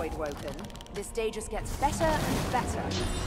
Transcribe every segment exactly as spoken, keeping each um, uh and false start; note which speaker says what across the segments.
Speaker 1: void woken. This day just gets better and better.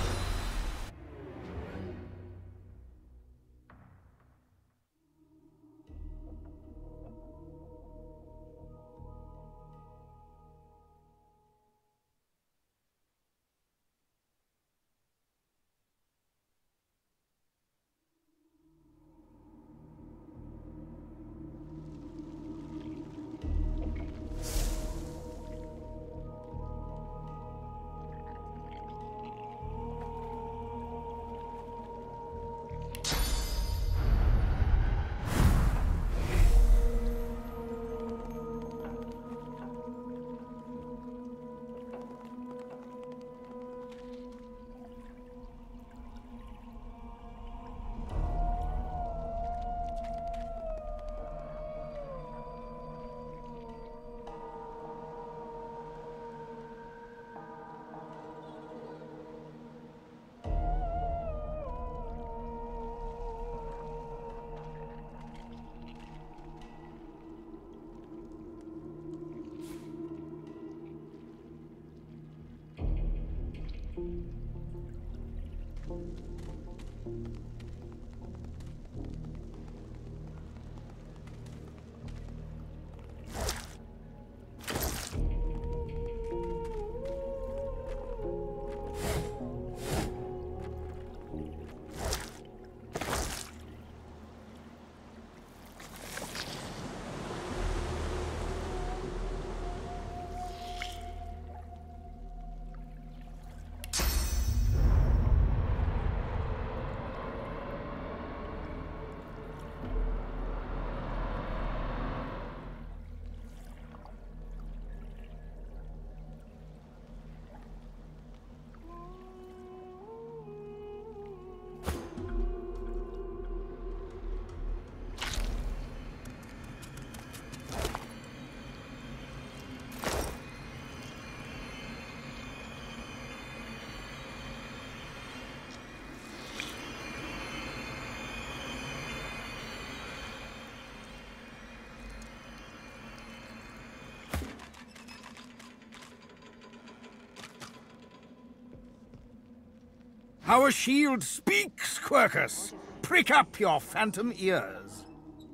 Speaker 2: Our shield speaks, Quercus. Prick up your phantom ears.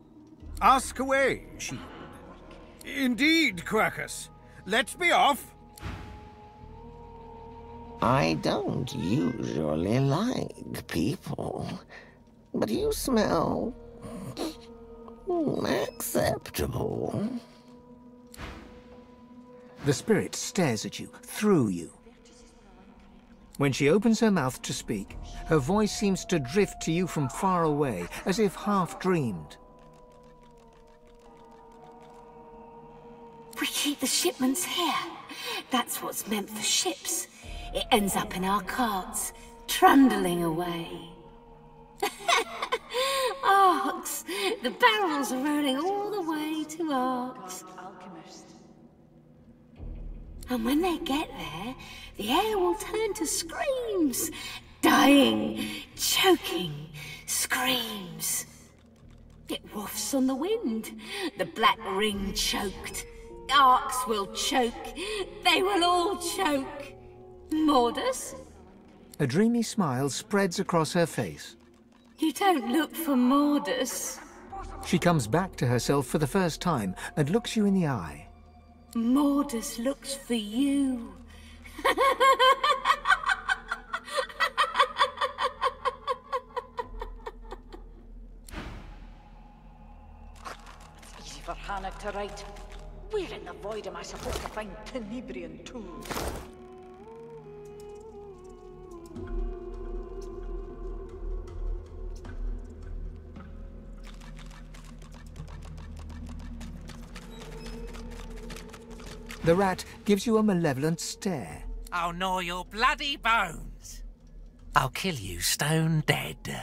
Speaker 2: Ask away, shield. Indeed, Quercus. Let's be off.
Speaker 3: I don't usually like people, but you smell acceptable.
Speaker 4: The spirit stares at you, through you. When she opens her mouth to speak, her voice seems to drift to you from far away, as if half-dreamed.
Speaker 5: We keep the shipments here. That's what's meant for ships. It ends up in our carts, trundling away. Arks! The barrels are rolling all the way to Arks. And when they get there, the air will turn to screams. Dying, choking screams. It wafts on the wind. The Black Ring choked. Arks will choke. They will all choke. Mordus?
Speaker 4: A dreamy smile spreads across her face.
Speaker 5: You don't look for Mordus.
Speaker 4: She comes back to herself for the first time and looks you in the eye.
Speaker 5: Mordus looks for you.
Speaker 6: It's easy for Hannah to write. Where in the void am I supposed to find Tenebrian tools?
Speaker 4: The rat gives you a malevolent stare.
Speaker 7: I'll gnaw your bloody bones. I'll kill you stone dead.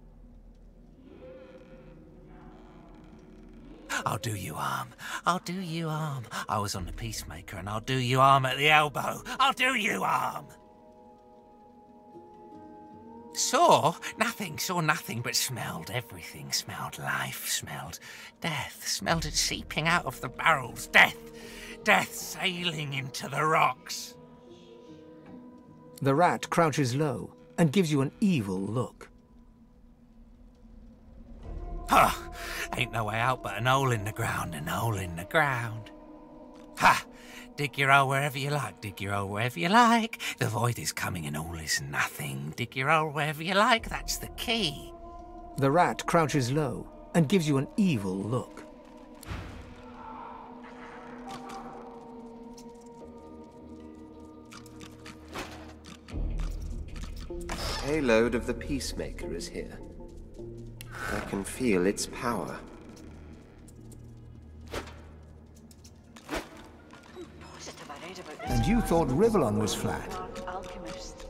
Speaker 7: I'll do you harm. I'll do you harm. I was on the Peacemaker and I'll do you harm at the elbow. I'll do you harm. Saw nothing, saw nothing, but smelled everything. Smelled life, smelled death, smelled it seeping out of the barrels. Death. death sailing into the rocks.
Speaker 4: The rat crouches low and gives you an evil look.
Speaker 7: Huh, ain't no way out but an hole in the ground, an hole in the ground. Ha! Dig your hole wherever you like, dig your hole wherever you like. The void is coming and all is nothing. Dig your hole wherever you like, that's the key.
Speaker 4: The rat crouches low and gives you an evil look.
Speaker 8: Payload of the Peacemaker is here. I can feel its power.
Speaker 4: And you thought Rivellon was flat.
Speaker 6: Alchemist.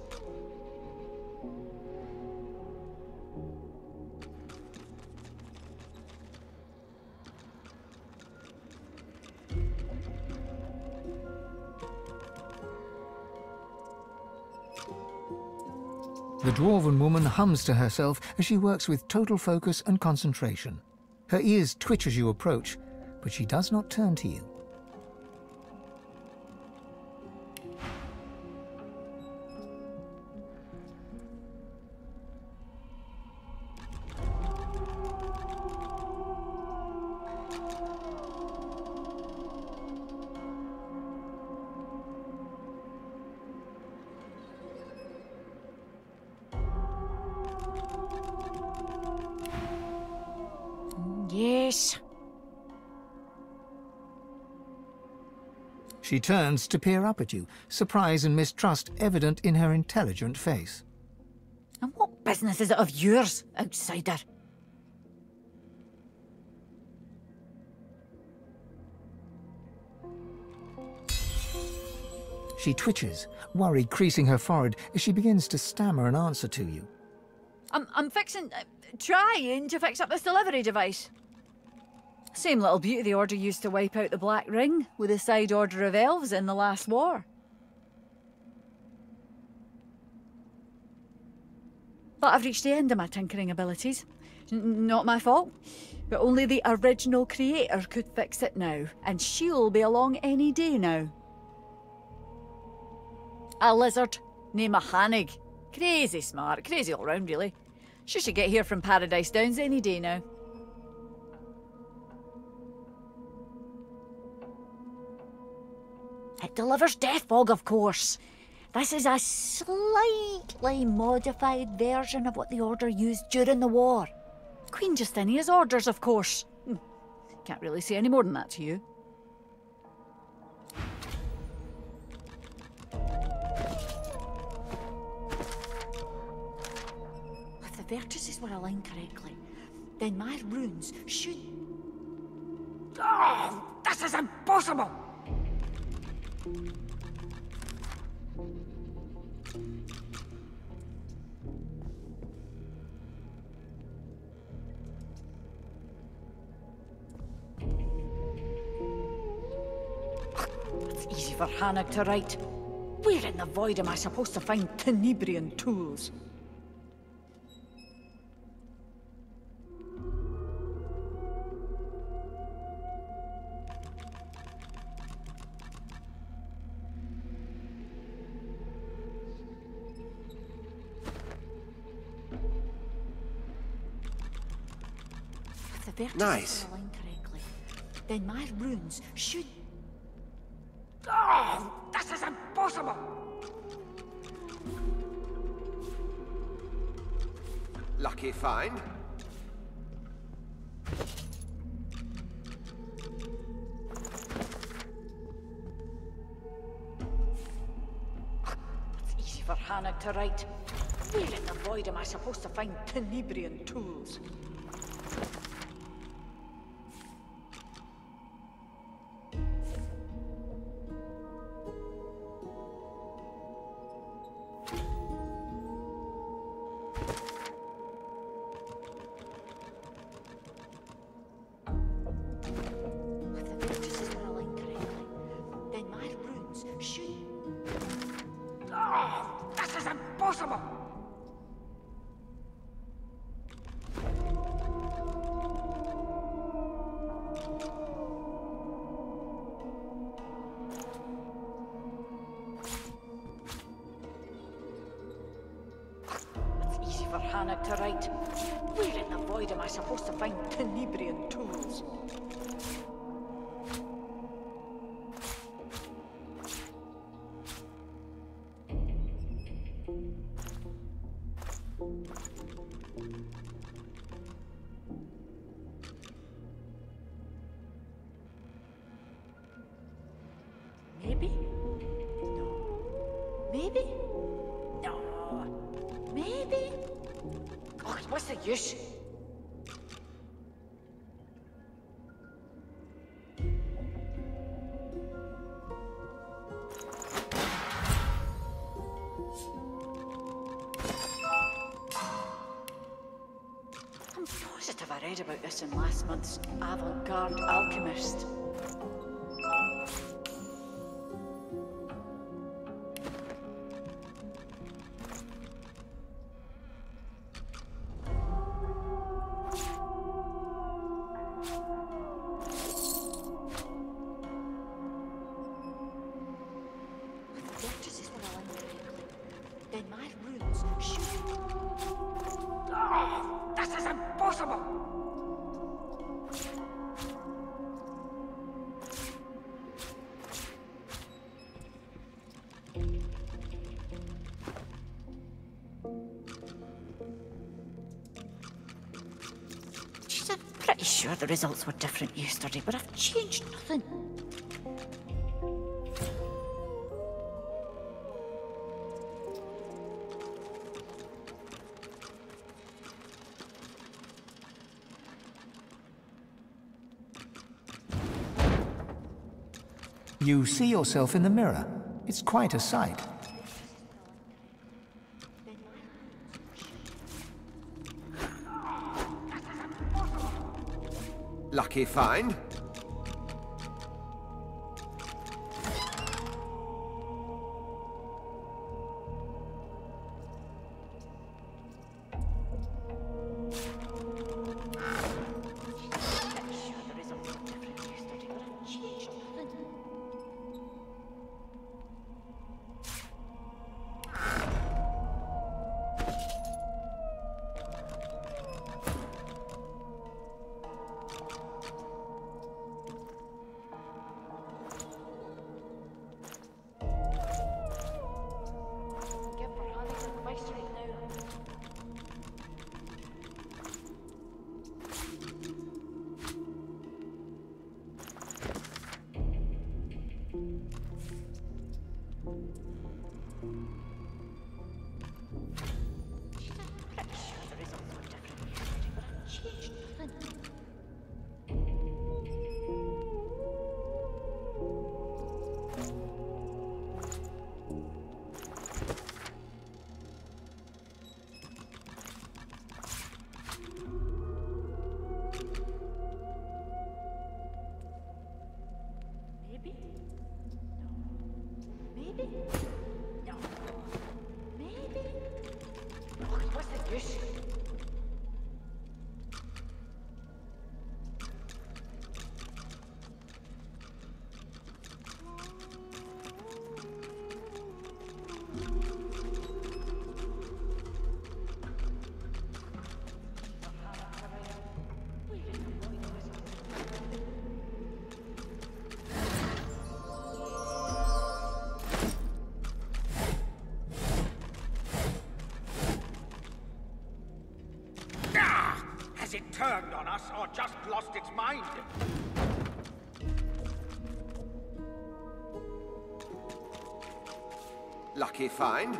Speaker 4: The dwarven woman hums to herself as she works with total focus and concentration. Her ears twitch as you approach, but she does not turn to you.
Speaker 6: Yes.
Speaker 4: She turns to peer up at you, surprise and mistrust evident in her intelligent face.
Speaker 6: And what business is it of yours, outsider?
Speaker 4: She twitches, worry creasing her forehead as she begins to stammer an answer to you.
Speaker 6: I'm, I'm fixing, uh, trying to fix up this delivery device. Same little beauty the Order used to wipe out the Black Ring with the side order of elves in the last war. But I've reached the end of my tinkering abilities. N- not my fault. But only the original creator could fix it now, and she'll be along any day now. A lizard named Hanig. Crazy smart, crazy all round really. She should get here from Paradise Downs any day now. It delivers death fog, of course. This is a slightly modified version of what the Order used during the war. Queen Justinia's orders, of course. Hmm. Can't really say any more than that to you. If the vertices were aligned correctly, then my runes should... Oh, this is impossible! It's easy for Hanig to write. Where in the void am I supposed to find Tenebrian tools? If the vertices
Speaker 8: Nice.
Speaker 6: are aligned correctly, then my runes should... Oh, this is impossible!
Speaker 8: Lucky find.
Speaker 6: It's easy for Hanig to write. Where in the void am I supposed to find Tenebrian tools? If the vertices were aligned correctly, then my runes should... Oh, this is impossible! for Hannock to write. Where in the void am I supposed to find Tenebrian tools? Maybe? No. Maybe? No. Maybe? Oh, what's the use? I'm positive I read about this in last month's Avant-Garde Alchemist. Then my runes should... Oh, this is impossible! Jeez, I'm pretty sure the results were different yesterday, but I've changed nothing.
Speaker 4: You see yourself in the mirror. It's quite a sight.
Speaker 8: Lucky find.
Speaker 6: Maybe? No. Maybe? No. Maybe? Oh, what's the use?
Speaker 2: Has it turned on us or just lost its mind?
Speaker 8: Lucky find.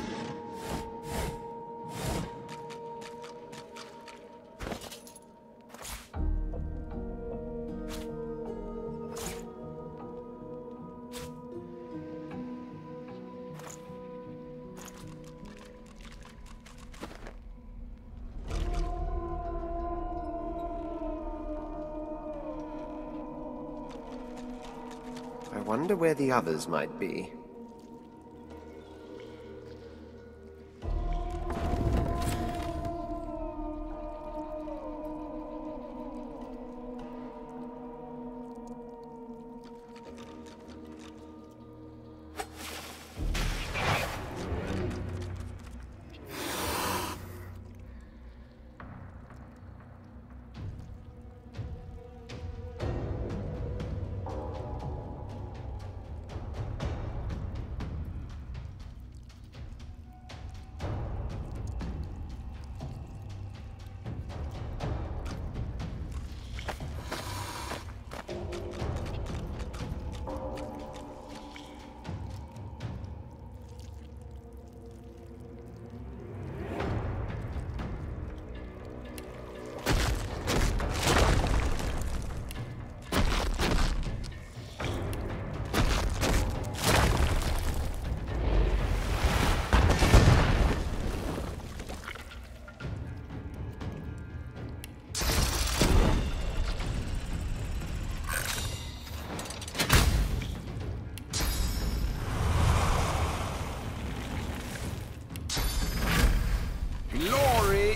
Speaker 8: I wonder where the others might be.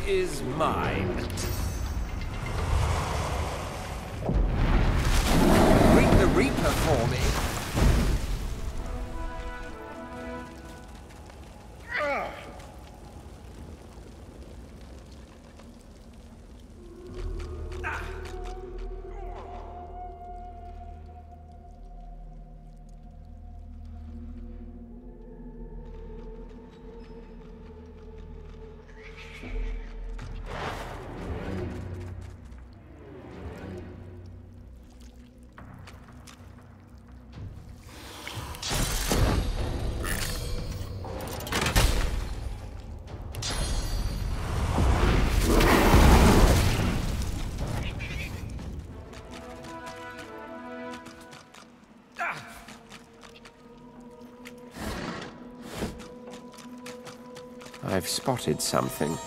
Speaker 9: is mine. Greet the Reaper for me.
Speaker 8: I've spotted something.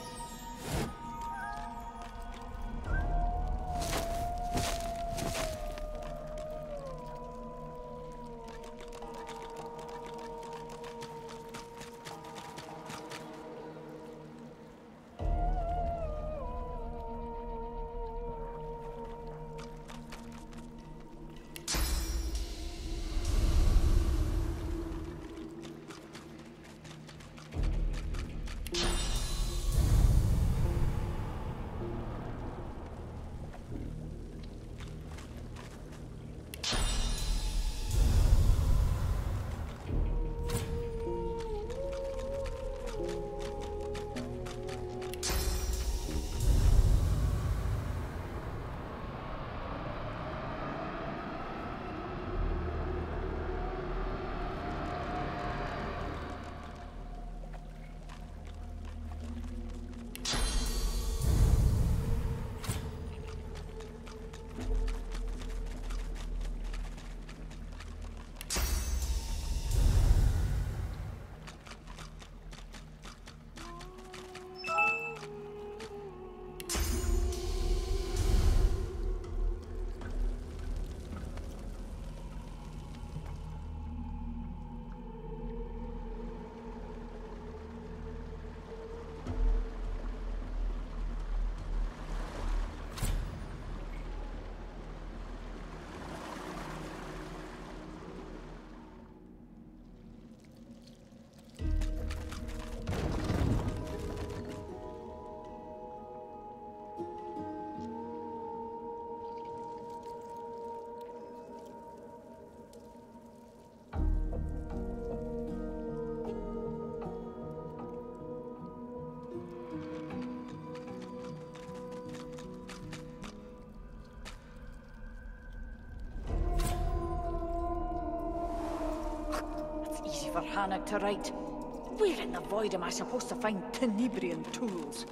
Speaker 6: For Hannock to write. Where in the void am I supposed to find Tenebrian tools?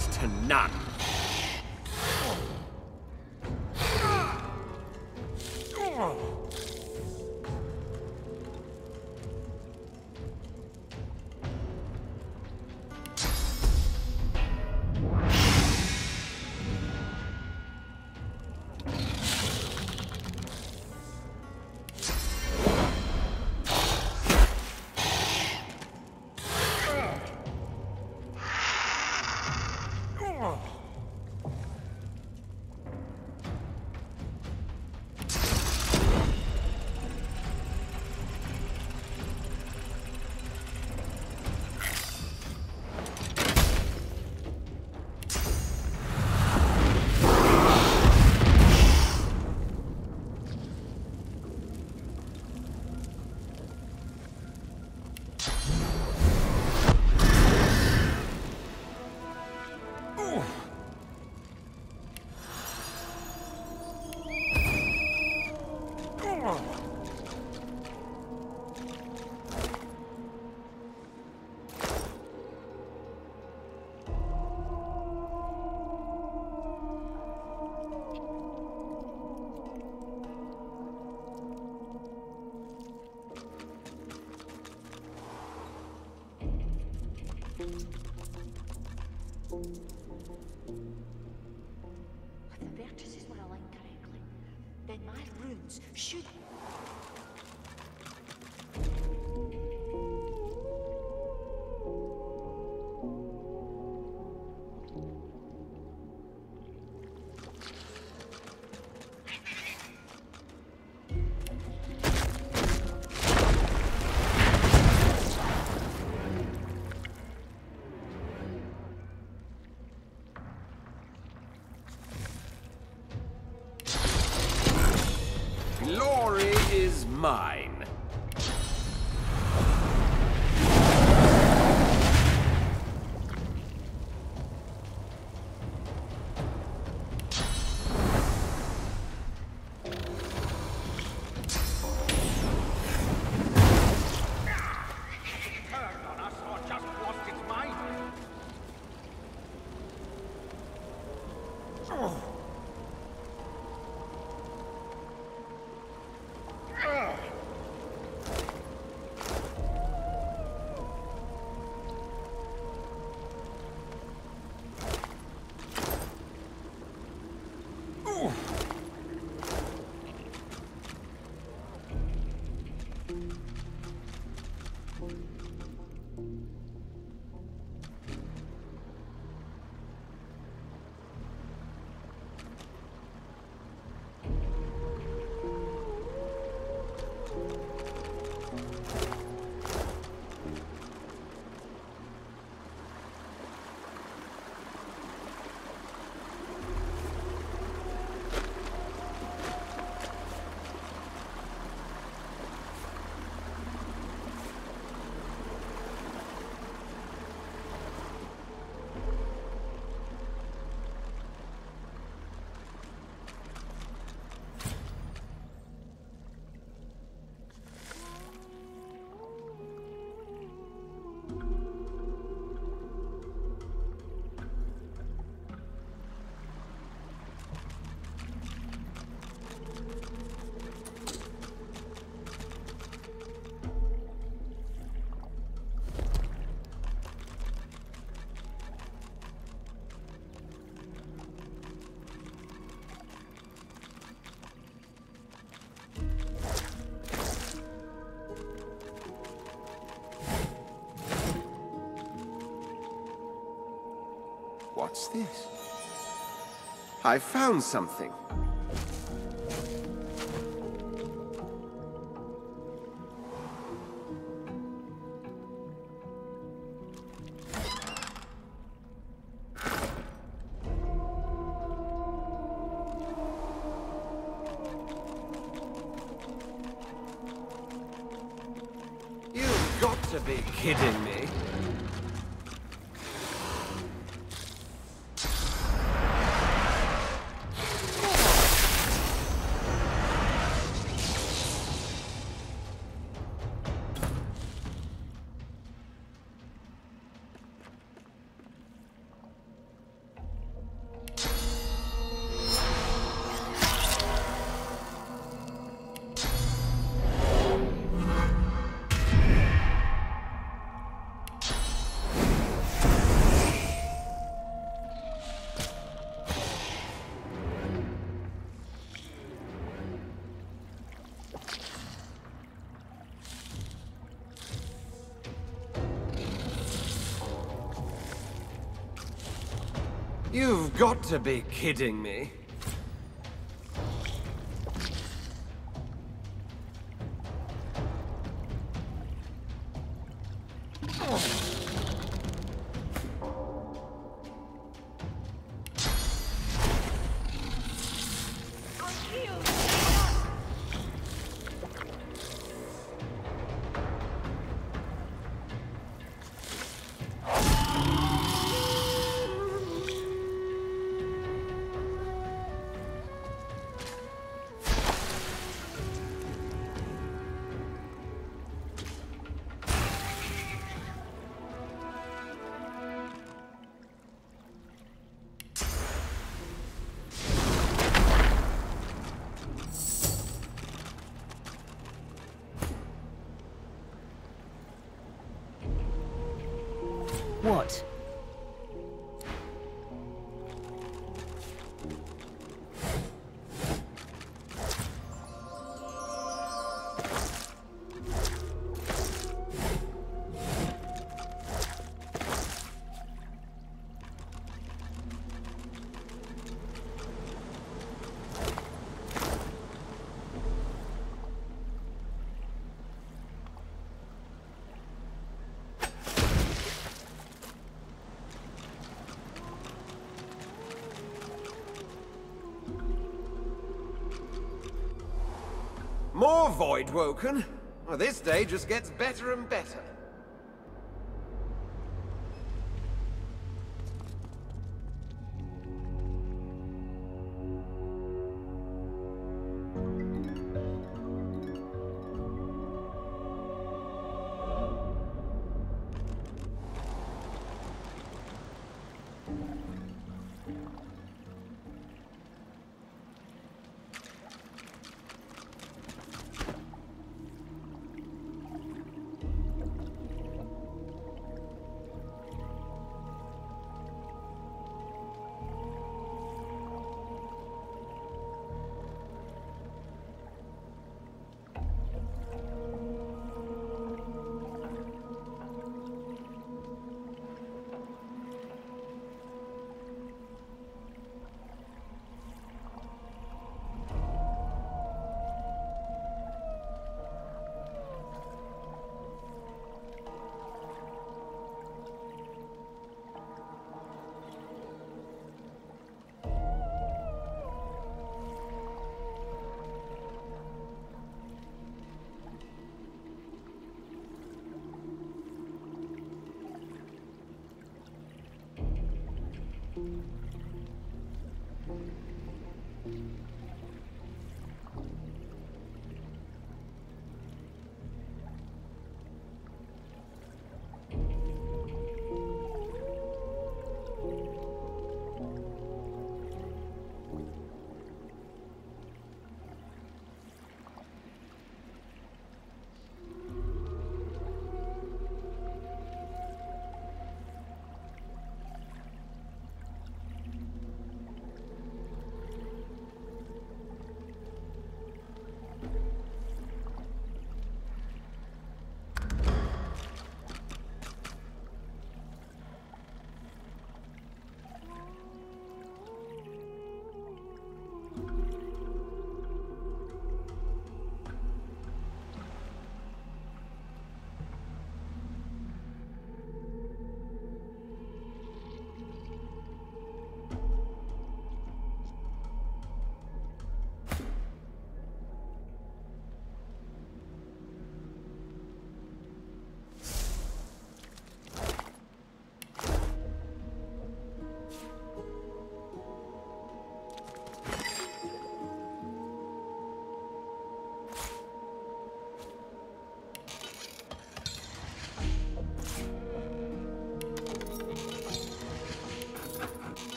Speaker 9: to none.
Speaker 6: If the vertices were aligned correctly, then my runes should...
Speaker 9: Glory is mine.
Speaker 2: Turned on us or just lost its mind?
Speaker 8: What's this? I found something.
Speaker 9: You've got to be kidding me. You've got to be kidding me.
Speaker 10: What?
Speaker 9: More Voidwoken? Well, this day just gets better and better.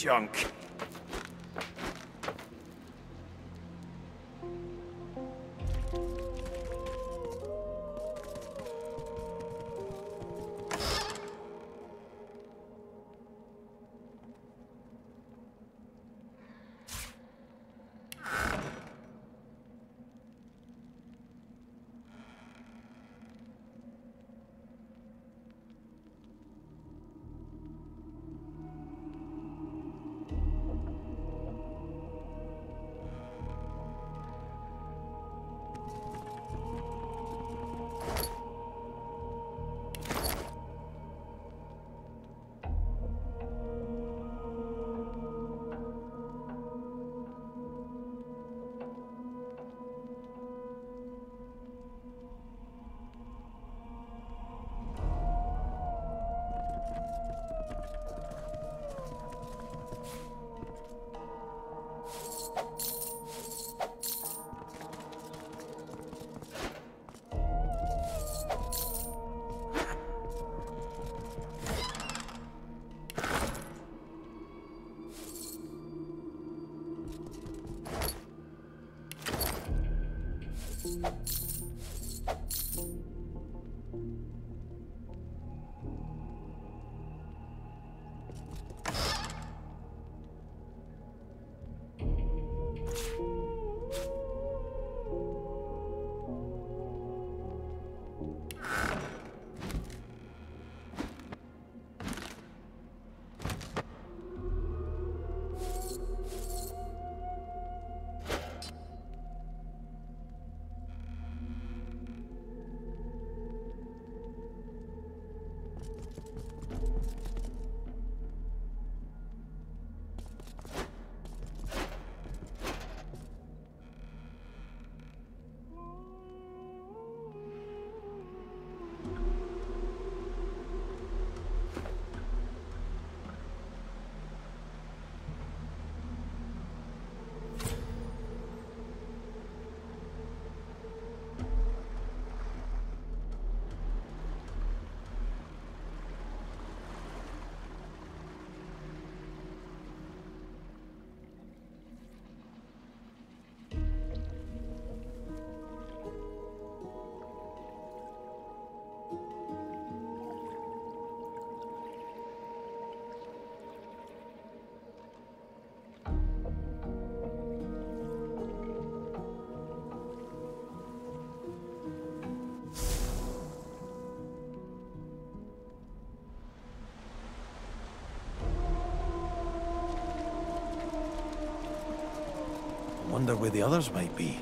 Speaker 9: junk.
Speaker 11: Wonder where the others might be.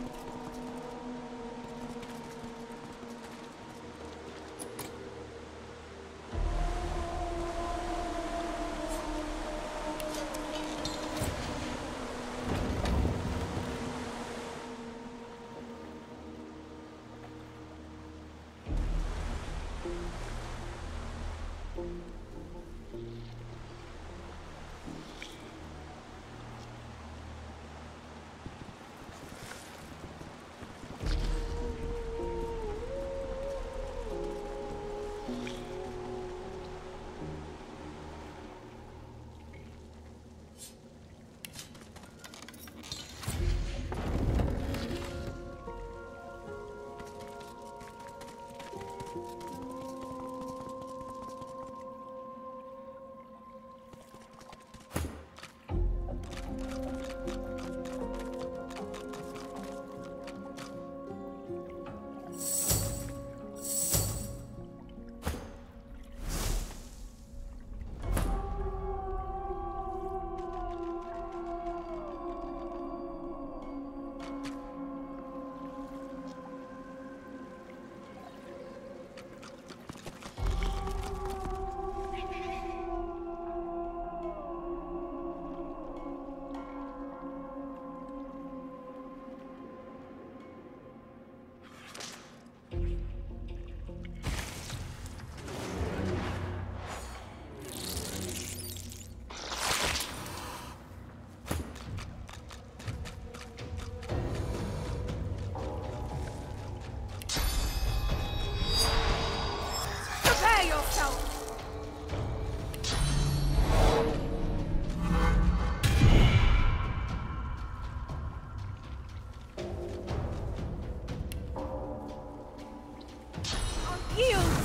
Speaker 1: Prepare yourself!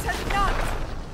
Speaker 1: has done!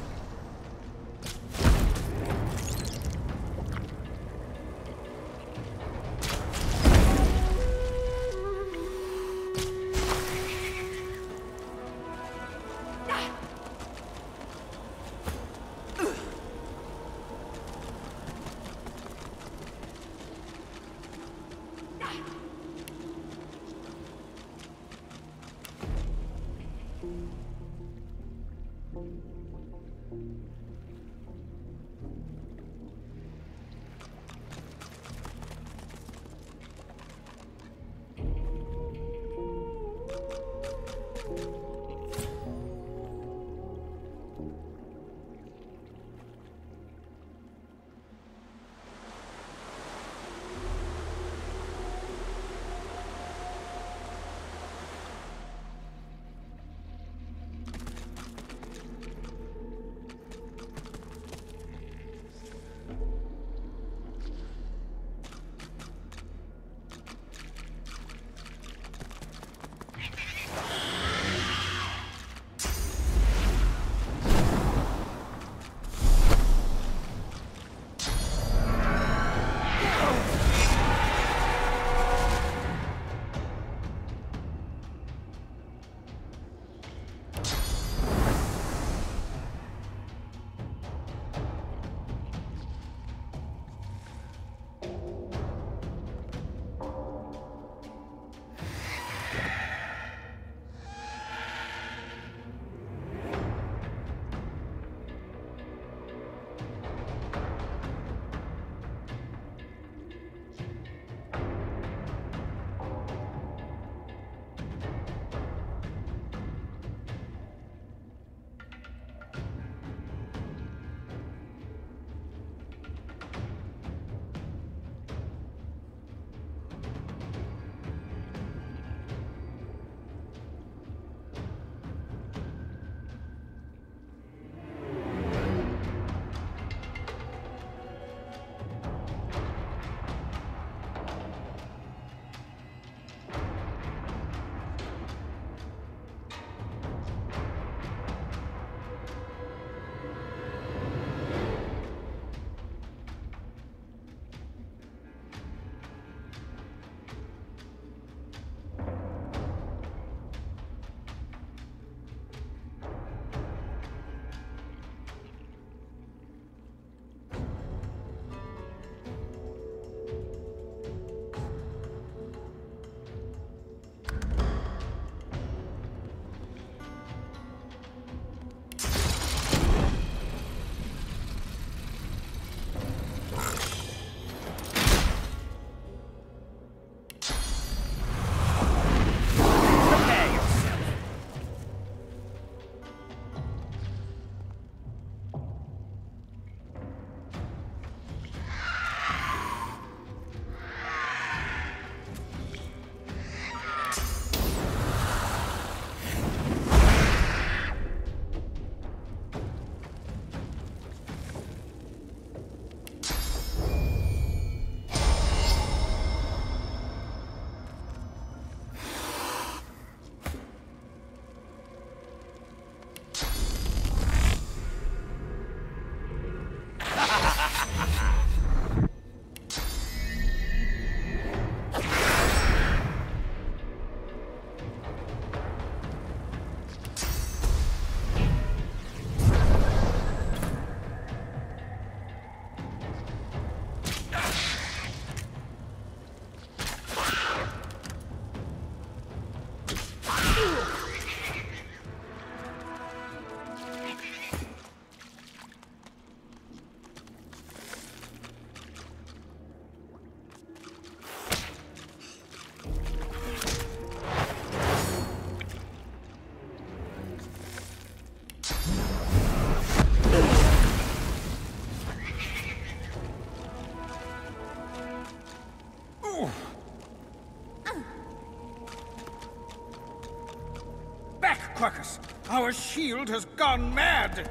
Speaker 2: Quackus! Our shield has gone mad!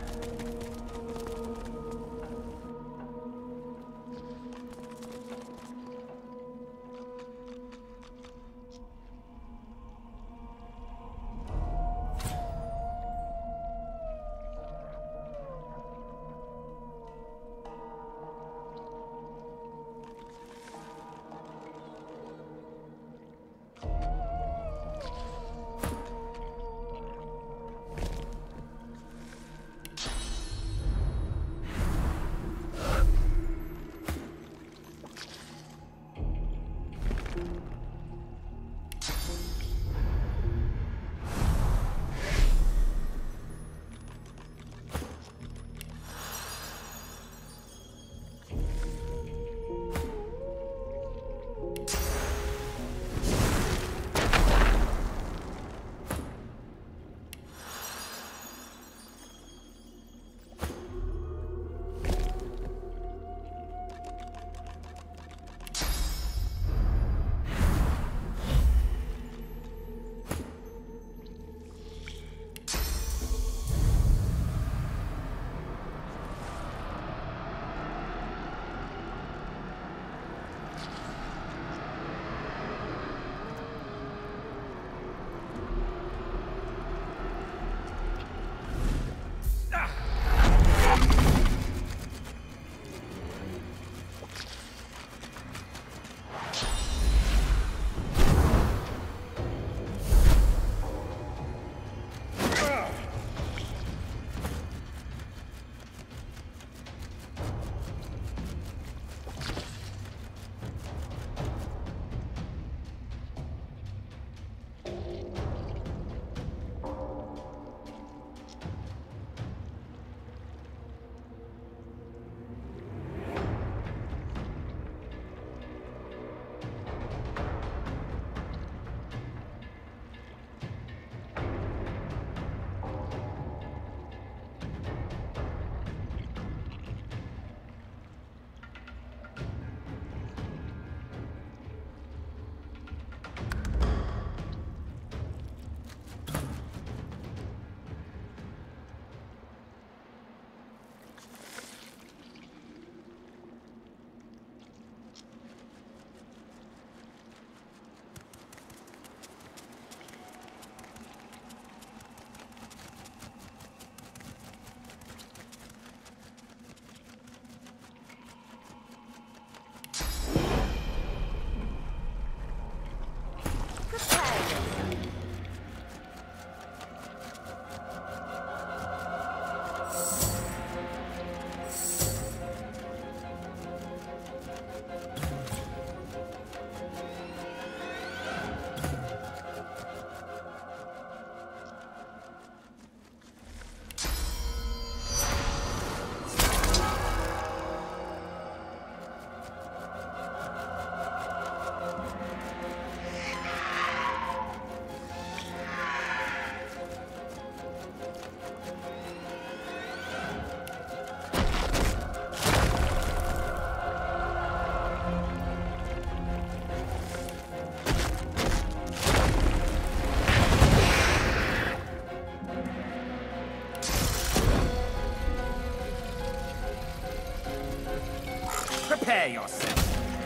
Speaker 9: prepare yourself.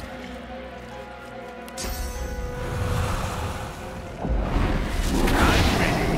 Speaker 9: I'm ready.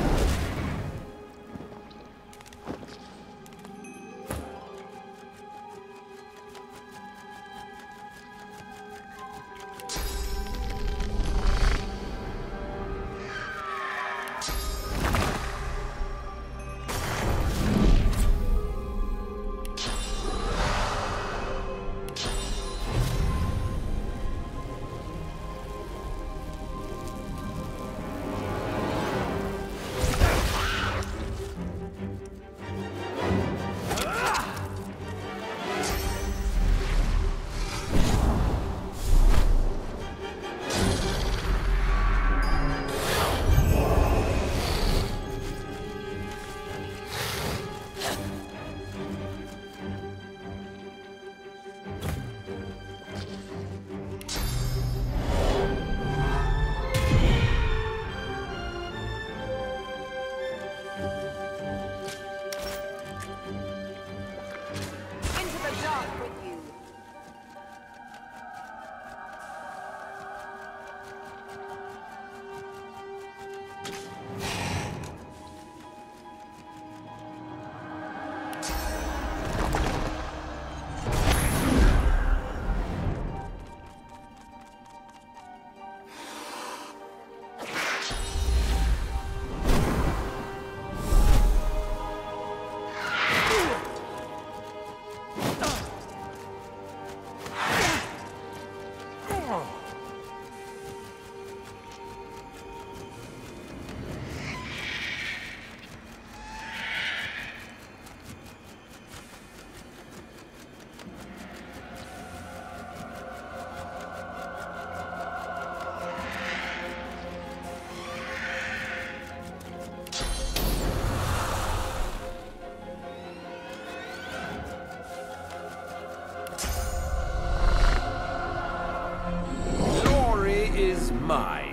Speaker 9: Mine.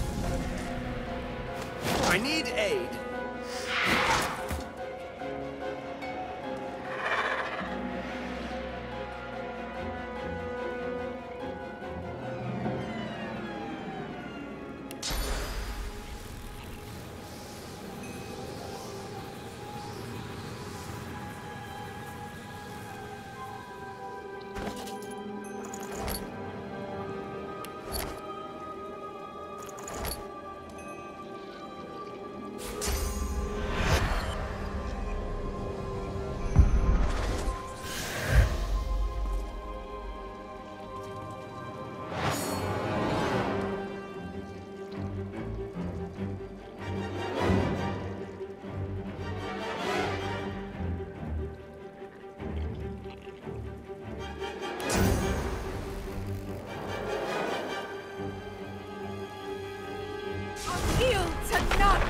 Speaker 9: I need aid.
Speaker 1: I'll yield to none!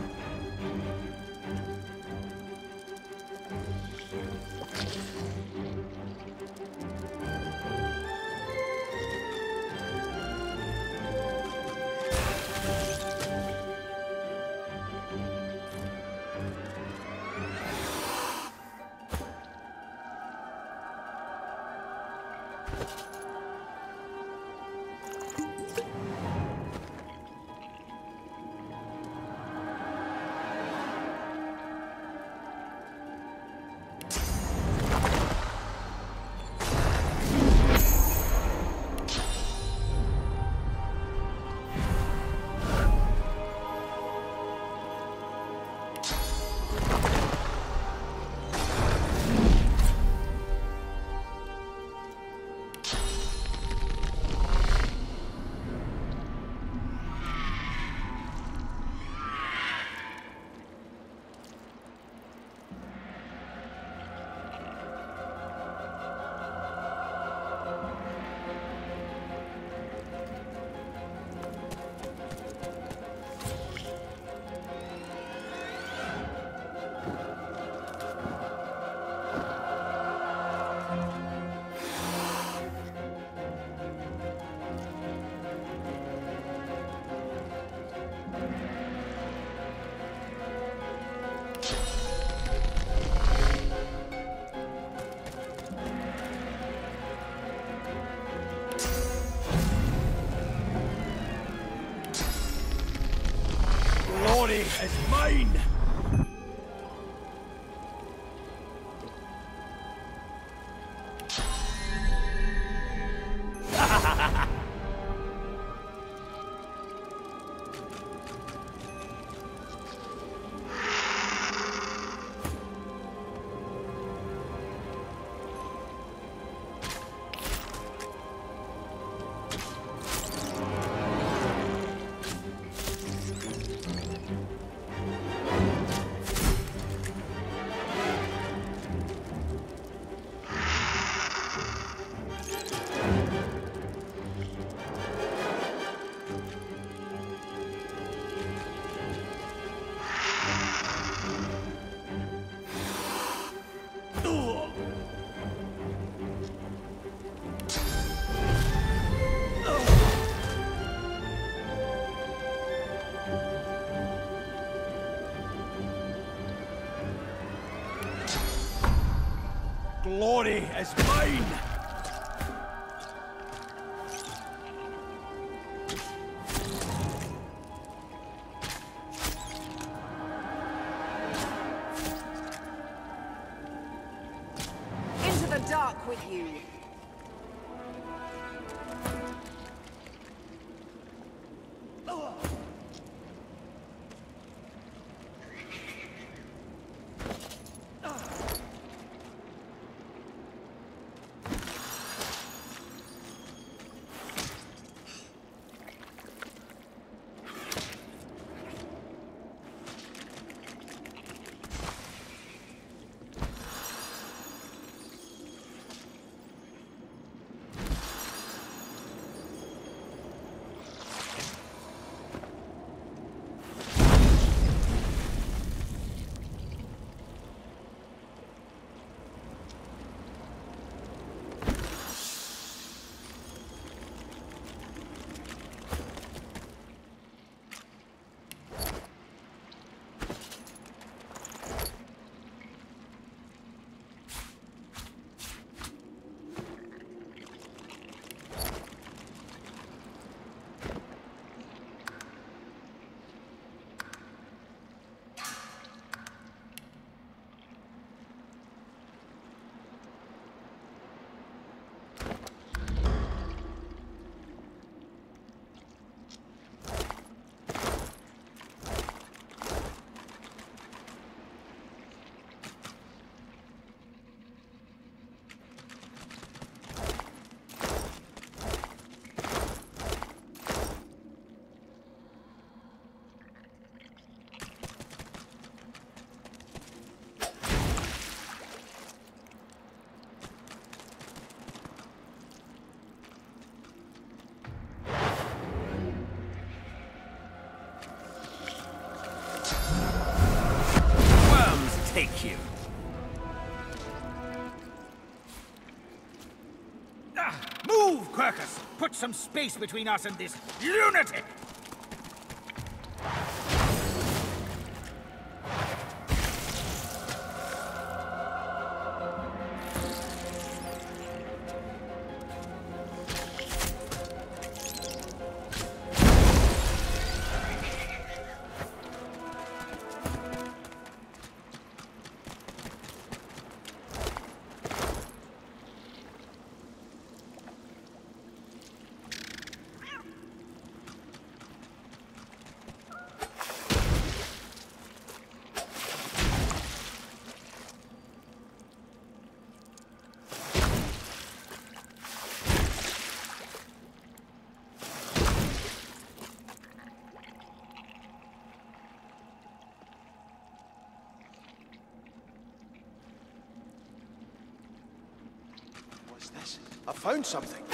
Speaker 2: Glory is mine! Glory is mine!
Speaker 1: Into the dark with you!
Speaker 12: some space between us and this lunatic!
Speaker 2: What's this? I found something.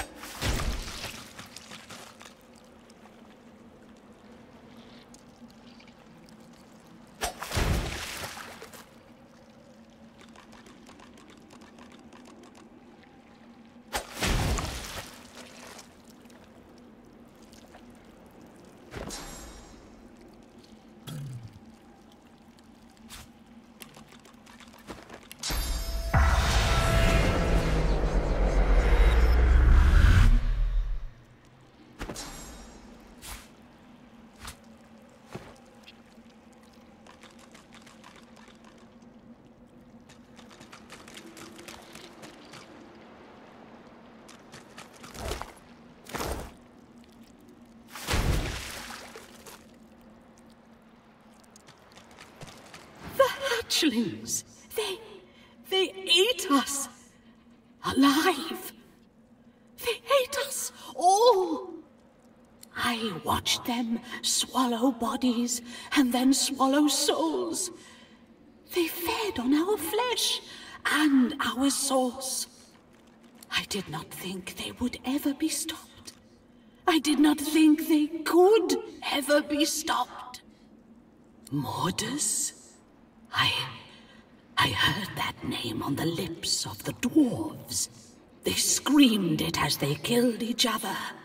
Speaker 5: Hatchlings! They... they ate us! Alive! They ate us all! I watched them swallow bodies and then swallow souls. They fed on our flesh and our sauce. I did not think they would ever be stopped. I did not think they could ever be stopped. Mordas? I... I heard that name on the lips of the dwarves. They screamed it as they killed each other.